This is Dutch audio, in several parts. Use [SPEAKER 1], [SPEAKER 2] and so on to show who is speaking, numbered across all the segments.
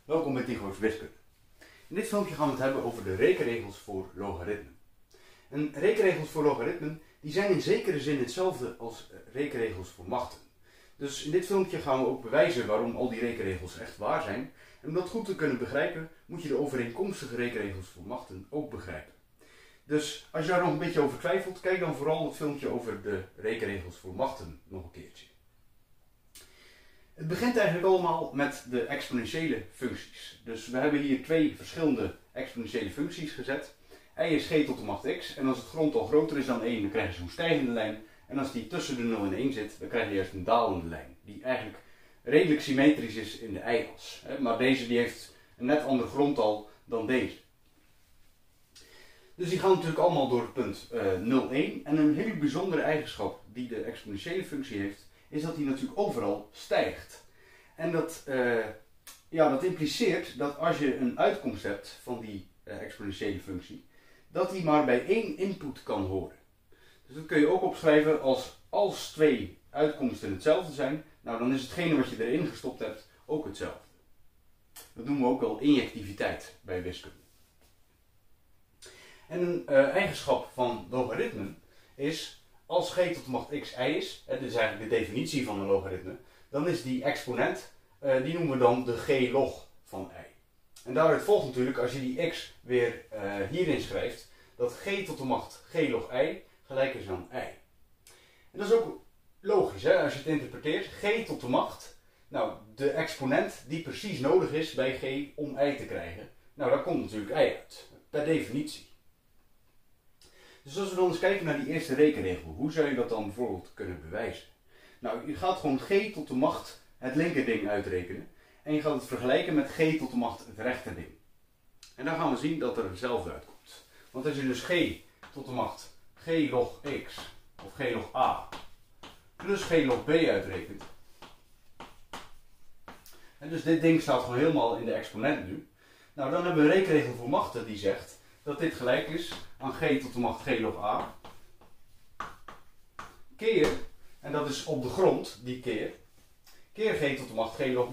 [SPEAKER 1] Welkom bij Tycho's Wiskunde. In dit filmpje gaan we het hebben over de rekenregels voor logaritmen. En rekenregels voor logaritmen die zijn in zekere zin hetzelfde als rekenregels voor machten. Dus in dit filmpje gaan we ook bewijzen waarom al die rekenregels echt waar zijn. En om dat goed te kunnen begrijpen moet je de overeenkomstige rekenregels voor machten ook begrijpen. Dus als je daar nog een beetje over twijfelt, kijk dan vooral het filmpje over de rekenregels voor machten nog een keertje. Het begint eigenlijk allemaal met de exponentiële functies. Dus we hebben hier twee verschillende exponentiële functies gezet. Y is g tot de macht x. En als het grondtal groter is dan 1, dan krijg je zo'n stijgende lijn. En als die tussen de 0 en 1 zit, dan krijg je juist een dalende lijn. Die eigenlijk redelijk symmetrisch is in de y-as. Maar deze die heeft een net ander grondtal dan deze. Dus die gaan natuurlijk allemaal door het punt 0, 1. En een hele bijzondere eigenschap die de exponentiële functie heeft, is dat die natuurlijk overal stijgt. En dat impliceert dat als je een uitkomst hebt van die exponentiële functie, dat die maar bij één input kan horen. Dus dat kun je ook opschrijven als twee uitkomsten hetzelfde zijn, nou dan is hetgene wat je erin gestopt hebt ook hetzelfde. Dat noemen we ook wel injectiviteit bij wiskunde. En een eigenschap van logaritmen is, als g tot de macht x y is, dit is eigenlijk de definitie van een logaritme, dan is die exponent, die noemen we dan de g log van y. En daaruit volgt natuurlijk, als je die x weer hierin schrijft, dat g tot de macht g log y gelijk is aan y. En dat is ook logisch, hè, als je het interpreteert. G tot de macht, nou, de exponent die precies nodig is bij g om y te krijgen. Nou, daar komt natuurlijk y uit, per definitie. Dus als we dan eens kijken naar die eerste rekenregel, hoe zou je dat dan bijvoorbeeld kunnen bewijzen? Nou, je gaat gewoon g tot de macht het linkerding uitrekenen. En je gaat het vergelijken met g tot de macht het rechterding. En dan gaan we zien dat er hetzelfde uitkomt. Want als je dus g tot de macht g log x of g log a plus g log b uitrekent. En dus dit ding staat gewoon helemaal in de exponent nu. Nou, dan hebben we een rekenregel voor machten die zegt dat dit gelijk is aan g tot de macht g log a keer, en dat is op de grond, die keer g tot de macht g log b.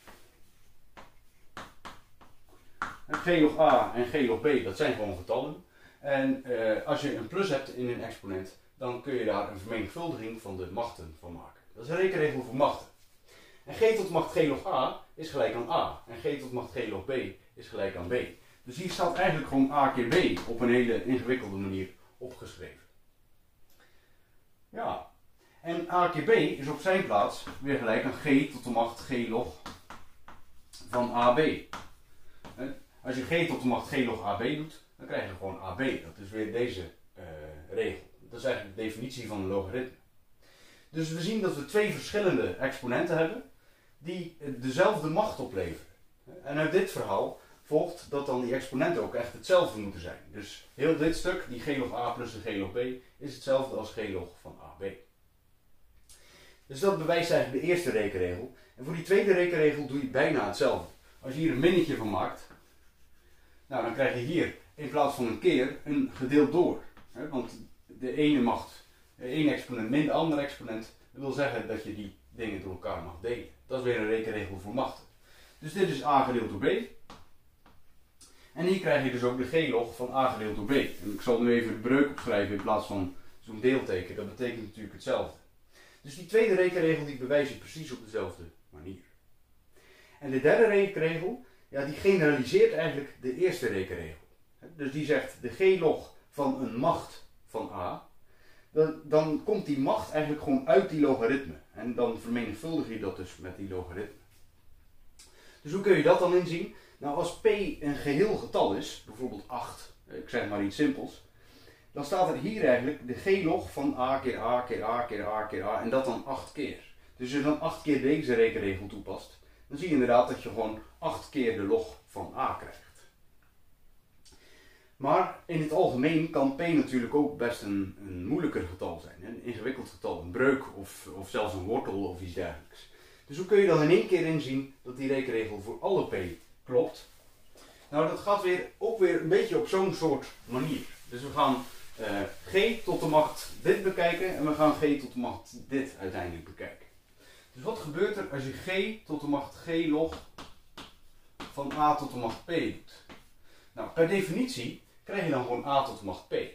[SPEAKER 1] En g log a en g log b, dat zijn gewoon getallen. En als je een plus hebt in een exponent, dan kun je daar een vermenigvuldiging van de machten van maken. Dat is een rekenregel voor machten. En g tot de macht g log a is gelijk aan a. En g tot de macht g log b is gelijk aan b. Dus hier staat eigenlijk gewoon a keer b op een hele ingewikkelde manier opgeschreven. Ja, en a keer b is op zijn plaats weer gelijk aan g tot de macht g log van ab. Als je g tot de macht g log ab doet, dan krijg je gewoon ab. Dat is weer deze regel. Dat is eigenlijk de definitie van een logaritme. Dus we zien dat we twee verschillende exponenten hebben die dezelfde macht opleveren. En uit dit verhaal volgt dat dan die exponenten ook echt hetzelfde moeten zijn. Dus heel dit stuk, die g log a plus de g log b, is hetzelfde als g log van ab. Dus dat bewijst eigenlijk de eerste rekenregel. En voor die tweede rekenregel doe je bijna hetzelfde. Als je hier een minnetje van maakt, nou, dan krijg je hier in plaats van een keer een gedeeld door. Want de ene exponent min de andere exponent, dat wil zeggen dat je die dingen door elkaar mag delen. Dat is weer een rekenregel voor machten. Dus dit is a gedeeld door b. En hier krijg je dus ook de g log van a gedeeld door b. En ik zal nu even de breuk opschrijven in plaats van zo'n deelteken. Dat betekent natuurlijk hetzelfde. Dus die tweede rekenregel die bewijs je precies op dezelfde manier. En de derde rekenregel, ja, die generaliseert eigenlijk de eerste rekenregel. Dus die zegt de g log van een macht van a. Dan komt die macht eigenlijk gewoon uit die logaritme. En dan vermenigvuldig je dat dus met die logaritme. Dus hoe kun je dat dan inzien? Nou, als p een geheel getal is, bijvoorbeeld 8, ik zeg maar iets simpels, dan staat er hier eigenlijk de g log van a keer a keer a keer a keer a en dat dan 8 keer. Dus als je dan 8 keer deze rekenregel toepast, dan zie je inderdaad dat je gewoon 8 keer de log van a krijgt. Maar in het algemeen kan p natuurlijk ook best een moeilijker getal zijn. Een ingewikkeld getal, een breuk of zelfs een wortel of iets dergelijks. Dus hoe kun je dan in één keer inzien dat die rekenregel voor alle p klopt? Nou, dat gaat ook weer een beetje op zo'n soort manier. Dus we gaan g tot de macht dit bekijken en we gaan g tot de macht dit uiteindelijk bekijken. Dus wat gebeurt er als je g tot de macht g log van a tot de macht p doet. Nou, per definitie krijg je dan gewoon a tot de macht p.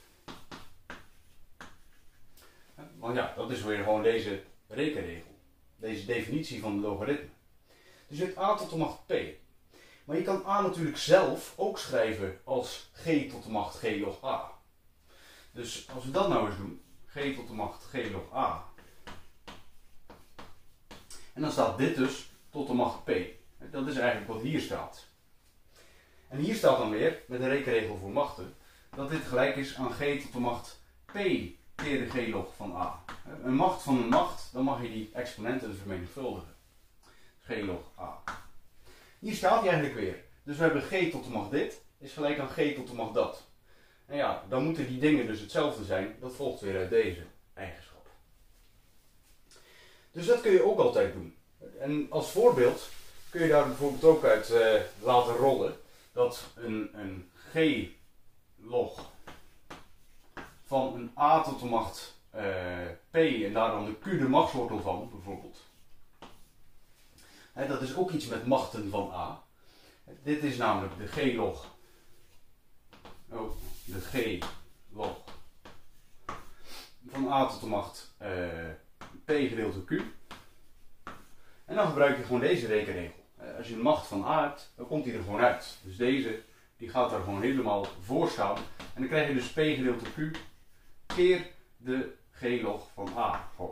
[SPEAKER 1] Want ja, dat is weer gewoon deze rekenregel. Deze definitie van de logaritme. Dus je hebt a tot de macht p. Maar je kan a natuurlijk zelf ook schrijven als g tot de macht g log a. Dus als we dat nou eens doen. G tot de macht g log a. En dan staat dit dus tot de macht p. Dat is eigenlijk wat hier staat. En hier staat dan weer, met de rekenregel voor machten, dat dit gelijk is aan g tot de macht p keer de g log van a. Een macht van een macht, dan mag je die exponenten vermenigvuldigen. G log a. Hier staat hij eigenlijk weer. Dus we hebben g tot de macht dit, is gelijk aan g tot de macht dat. En ja, dan moeten die dingen dus hetzelfde zijn. Dat volgt weer uit deze eigenschap. Dus dat kun je ook altijd doen. En als voorbeeld kun je daar bijvoorbeeld ook uit laten rollen dat een g log van een a tot de macht p en daar dan de q de machtswortel van bijvoorbeeld. Dat is ook iets met machten van a. Dit is namelijk de g log. De g log van a tot de macht p gedeeld door q. En dan gebruik je gewoon deze rekenregel. Als je een macht van a hebt, dan komt die er gewoon uit. Dus deze, die gaat daar gewoon helemaal voor staan. En dan krijg je dus p gedeeld door q keer de g log van a gewoon.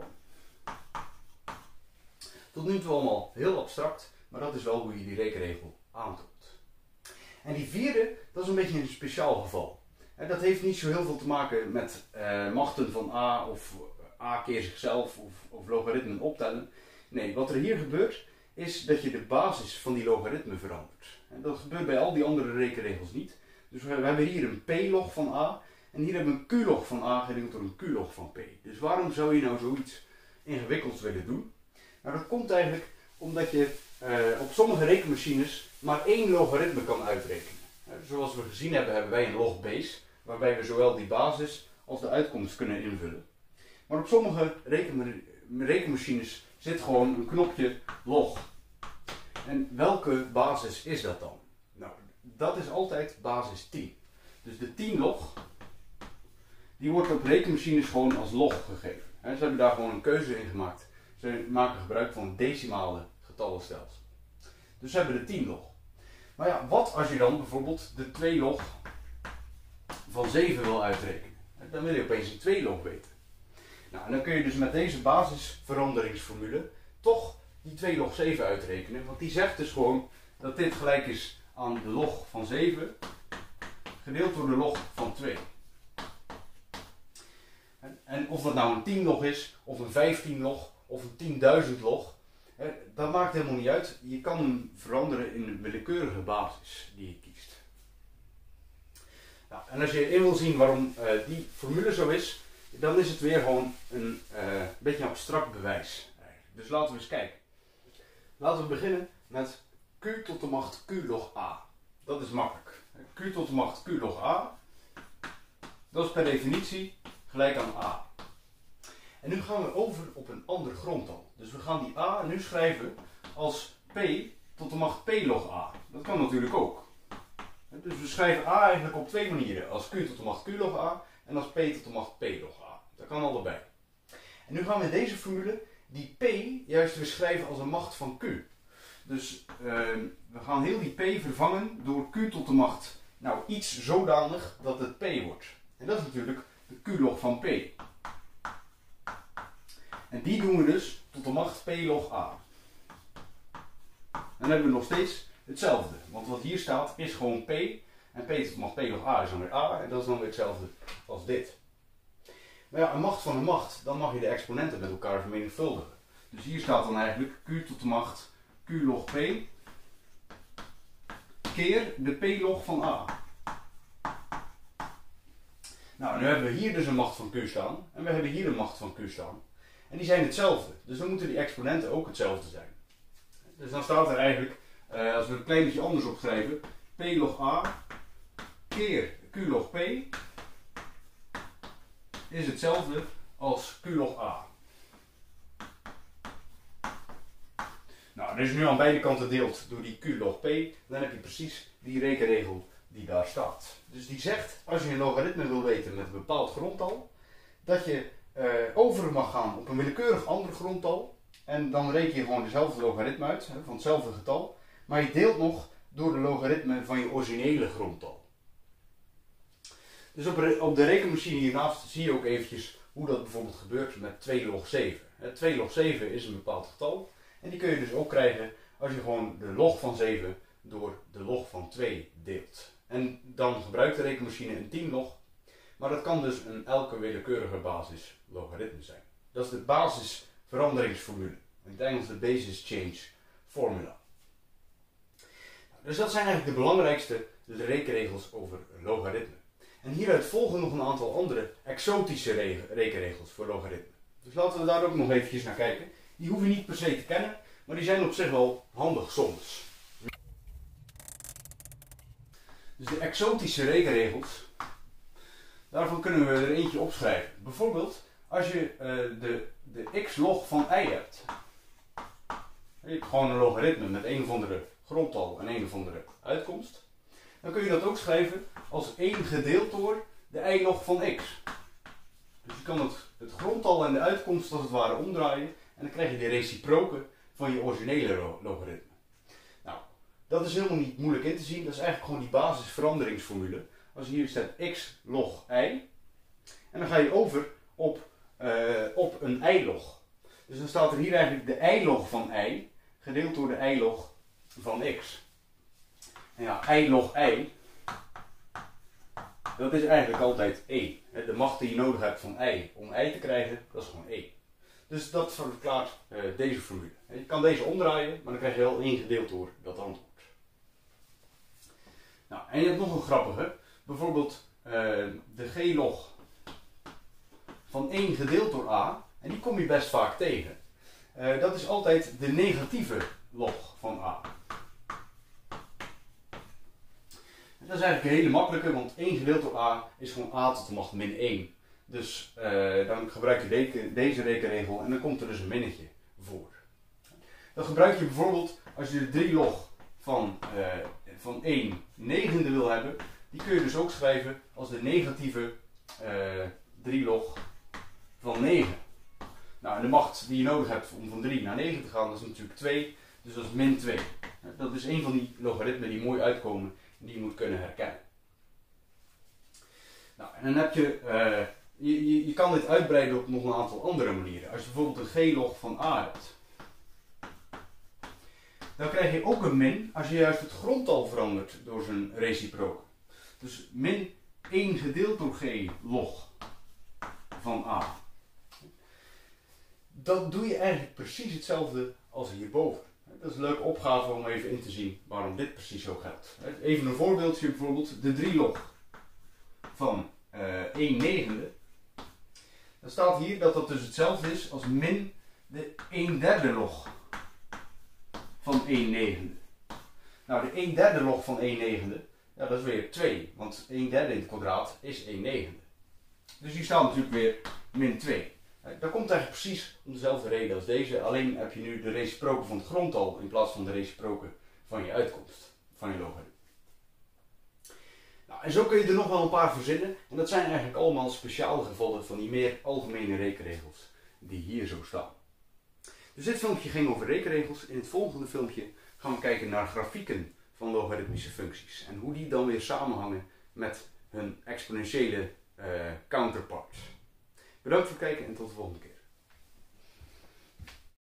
[SPEAKER 1] Tot nu toe allemaal heel abstract, maar dat is wel hoe je die rekenregel aantoont. En die vierde, dat is een beetje een speciaal geval. Dat heeft niet zo heel veel te maken met machten van a of a keer zichzelf of logaritmen optellen. Nee, wat er hier gebeurt is dat je de basis van die logaritme verandert. En dat gebeurt bij al die andere rekenregels niet. Dus we hebben hier een p-log van a en hier hebben we een q-log van a gedeeld door een q-log van p. Dus waarom zou je nou zoiets ingewikkelds willen doen? Nou, dat komt eigenlijk omdat je op sommige rekenmachines maar één logaritme kan uitrekenen. Zoals we gezien hebben, hebben wij een log-base, waarbij we zowel die basis als de uitkomst kunnen invullen. Maar op sommige rekenmachines zit gewoon een knopje log. En welke basis is dat dan? Nou, dat is altijd basis 10. Dus de 10 log, die wordt op rekenmachines gewoon als log gegeven. Ze hebben daar gewoon een keuze in gemaakt. Ze maken gebruik van een decimale getallenstelsel. Dus ze hebben de 10 log. Maar ja, wat als je dan bijvoorbeeld de 2 log van 7 wil uitrekenen? Dan wil je opeens een 2 log weten. Nou, en dan kun je dus met deze basisveranderingsformule toch die 2 log 7 uitrekenen. Want die zegt dus gewoon dat dit gelijk is aan de log van 7 gedeeld door de log van 2. En of dat nou een 10 log is, of een 15 log, of een 10.000 log, dat maakt helemaal niet uit. Je kan hem veranderen in een willekeurige basis die je kiest. Nou, en als je in wil zien waarom die formule zo is, dan is het weer gewoon een beetje een abstract bewijs. Dus laten we eens kijken. Laten we beginnen met q tot de macht q log a. Dat is makkelijk. Q tot de macht q log a, dat is per definitie gelijk aan a. En nu gaan we over op een ander grondtal. Dus we gaan die a nu schrijven als p tot de macht p log a. Dat kan natuurlijk ook. Dus we schrijven a eigenlijk op twee manieren. Als q tot de macht q log a en als p tot de macht p log a. Dat kan allebei. En nu gaan we in deze formule die p juist weer schrijven als een macht van q. Dus we gaan heel die p vervangen door q tot de macht, nou iets zodanig dat het p wordt. En dat is natuurlijk de q log van p. En die doen we dus tot de macht p log a. Dan hebben we nog steeds hetzelfde. Want wat hier staat is gewoon p. En p tot de macht p log a is dan weer a. En dat is dan weer hetzelfde als dit. Maar ja, een macht van een macht, dan mag je de exponenten met elkaar vermenigvuldigen. Dus hier staat dan eigenlijk q tot de macht q log p keer de p log van a. Nou, nu hebben we hier dus een macht van q staan. En we hebben hier een macht van q staan. En die zijn hetzelfde. Dus dan moeten die exponenten ook hetzelfde zijn. Dus dan staat er eigenlijk, als we het een klein beetje anders opschrijven, p log a keer q log p is hetzelfde als q log a. Nou, Nou, als je nu aan beide kanten deelt door die q log p, dan heb je precies die rekenregel die daar staat. Dus die zegt, als je een logaritme wil weten met een bepaald grondtal, dat je over mag gaan op een willekeurig ander grondtal. En dan reken je gewoon dezelfde logaritme uit, van hetzelfde getal. Maar je deelt nog door de logaritme van je originele grondtal. Dus op de rekenmachine hiernaast zie je ook eventjes hoe dat bijvoorbeeld gebeurt met 2 log 7. 2 log 7 is een bepaald getal. En die kun je dus ook krijgen als je gewoon de log van 7 door de log van 2 deelt. En dan gebruikt de rekenmachine een 10 log. Maar dat kan dus een elke willekeurige basis logaritme zijn. Dat is de basisveranderingsformule. In het Engels de basis change formula. Dus dat zijn eigenlijk de belangrijkste rekenregels over logaritme. En hieruit volgen nog een aantal andere exotische rekenregels voor logaritme. Dus laten we daar ook nog eventjes naar kijken. Die hoeven je niet per se te kennen, maar die zijn op zich wel handig soms. Dus de exotische rekenregels, daarvan kunnen we er eentje opschrijven. Bijvoorbeeld, als je de x log van y hebt. Je hebt gewoon een logaritme met een of andere grondtal en een of andere uitkomst. Dan kun je dat ook schrijven als 1 gedeeld door de y-log van x. Dus je kan het grondtal en de uitkomst als het ware omdraaien. En dan krijg je de reciproke van je originele logaritme. Nou, dat is helemaal niet moeilijk in te zien. Dat is eigenlijk gewoon die basisveranderingsformule. Als hier staat x log y. En dan ga je over op een y-log. Dus dan staat er hier eigenlijk de y-log van y gedeeld door de y-log van x. En ja, y log y, dat is eigenlijk altijd 1. De macht die je nodig hebt van y om y te krijgen, dat is gewoon 1. Dus dat verklaart deze formule. Je kan deze omdraaien, maar dan krijg je wel 1 gedeeld door dat antwoord. Nou, en je hebt nog een grappige. Bijvoorbeeld de g-log van 1 gedeeld door a. En die kom je best vaak tegen. Dat is altijd de negatieve log van a. Dat is eigenlijk een hele makkelijke, want 1 gedeeld door a is gewoon a tot de macht min 1. Dus dan gebruik je deze rekenregel en dan komt er dus een minnetje voor. Dat gebruik je bijvoorbeeld als je de 3 log van 1 negende wil hebben. Die kun je dus ook schrijven als de negatieve 3 log van 9. Nou, en de macht die je nodig hebt om van 3 naar 9 te gaan, dat is natuurlijk 2. Dus dat is min 2. Dat is een van die logaritmen die mooi uitkomen en die je moet kunnen herkennen. Nou, en dan heb je kan dit uitbreiden op nog een aantal andere manieren. Als je bijvoorbeeld een g-log van a hebt, dan krijg je ook een min als je juist het grondtal verandert door zijn reciproke. Dus min 1 gedeeld door g log van a. Dat doe je eigenlijk precies hetzelfde als hierboven. Dat is een leuke opgave om even in te zien waarom dit precies zo geldt. Even een voorbeeldje, bijvoorbeeld de 3 log van 1 negende. Dan staat hier dat dat dus hetzelfde is als min de 1 derde log van 1 negende. Nou, de 1 derde log van 1 negende, ja, dat is weer 2, want 1 derde in het kwadraat is 1 negende. Dus hier staat natuurlijk weer min 2. Dat komt eigenlijk precies om dezelfde reden als deze, alleen heb je nu de reciproke van het grondtal in plaats van de reciproke van je uitkomst, van je logaritme. Nou, en zo kun je er nog wel een paar verzinnen, en dat zijn eigenlijk allemaal speciale gevallen van die meer algemene rekenregels die hier zo staan. Dus dit filmpje ging over rekenregels. In het volgende filmpje gaan we kijken naar grafieken van logaritmische functies en hoe die dan weer samenhangen met hun exponentiële counterparts. Bedankt voor het kijken en tot de volgende keer.